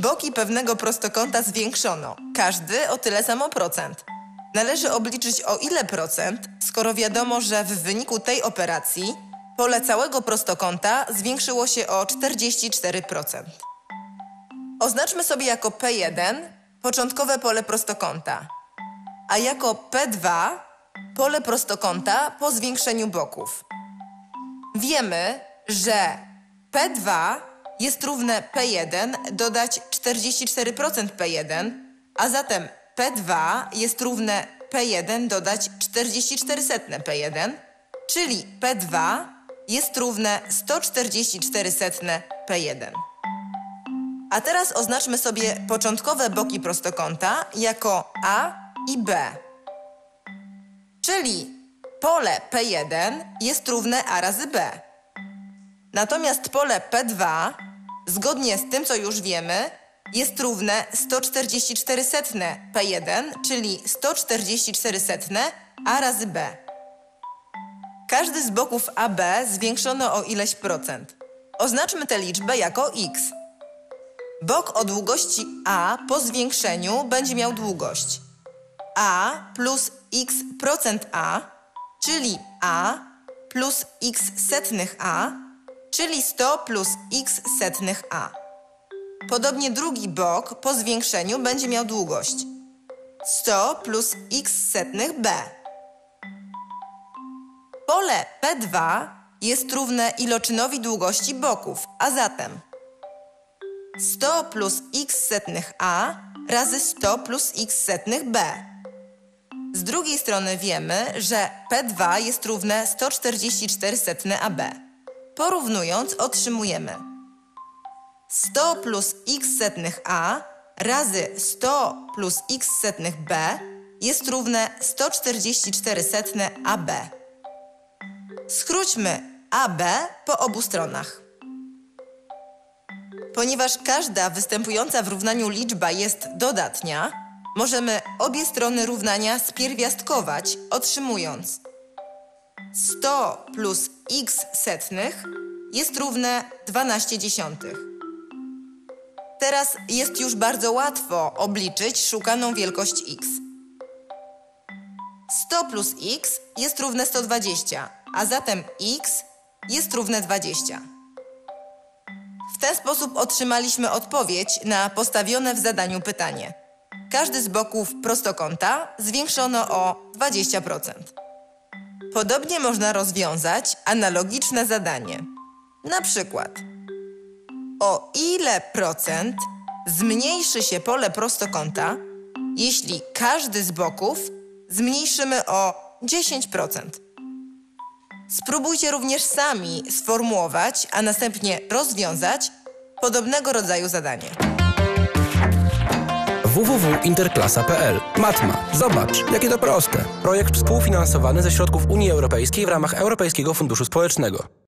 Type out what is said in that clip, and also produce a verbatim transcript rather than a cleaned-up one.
Boki pewnego prostokąta zwiększono, każdy o tyle samo procent. Należy obliczyć o ile procent, skoro wiadomo, że w wyniku tej operacji pole całego prostokąta zwiększyło się o czterdzieści cztery procent. Oznaczmy sobie jako P jeden początkowe pole prostokąta, a jako P dwa pole prostokąta po zwiększeniu boków. Wiemy, że P dwa jest równe P jeden dodać czterdzieści cztery procent P jeden, a zatem P dwa jest równe P jeden dodać czterdzieści cztery setne P jeden, czyli P dwa jest równe sto czterdzieści cztery setne P jeden. A teraz oznaczmy sobie początkowe boki prostokąta jako A i B. Czyli pole P jeden jest równe A razy B. Natomiast pole P dwa, zgodnie z tym, co już wiemy, jest równe sto czterdzieści cztery setne P jeden, czyli sto czterdzieści cztery setne A razy B. Każdy z boków A B zwiększono o ileś procent. Oznaczmy tę liczbę jako x. Bok o długości A po zwiększeniu będzie miał długość A plus x procent A, czyli A plus x setnych A, czyli sto plus x setnych A. Podobnie drugi bok po zwiększeniu będzie miał długość sto plus x setnych B. Pole P dwa jest równe iloczynowi długości boków, a zatem sto plus x setnych A razy sto plus x setnych B. Z drugiej strony wiemy, że P dwa jest równe sto czterdzieści cztery setne A B. Porównując otrzymujemy sto plus x setnych A razy sto plus x setnych B jest równe sto czterdzieści cztery setne A B. Skróćmy A B po obu stronach. Ponieważ każda występująca w równaniu liczba jest dodatnia, możemy obie strony równania spierwiastkować, otrzymując sto plus x setnych jest równe dwanaście dziesiątych. Teraz jest już bardzo łatwo obliczyć szukaną wielkość x. sto plus x jest równe sto dwadzieścia, a zatem x jest równe dwadzieścia. W ten sposób otrzymaliśmy odpowiedź na postawione w zadaniu pytanie. Każdy z boków prostokąta zwiększono o dwadzieścia procent. Podobnie można rozwiązać analogiczne zadanie. Na przykład, o ile procent zmniejszy się pole prostokąta, jeśli każdy z boków zmniejszymy o dziesięć procent. Spróbujcie również sami sformułować, a następnie rozwiązać podobnego rodzaju zadanie. w w w kropka interklasa kropka p l. Matma. Zobacz, jakie to proste. Projekt współfinansowany ze środków Unii Europejskiej w ramach Europejskiego Funduszu Społecznego.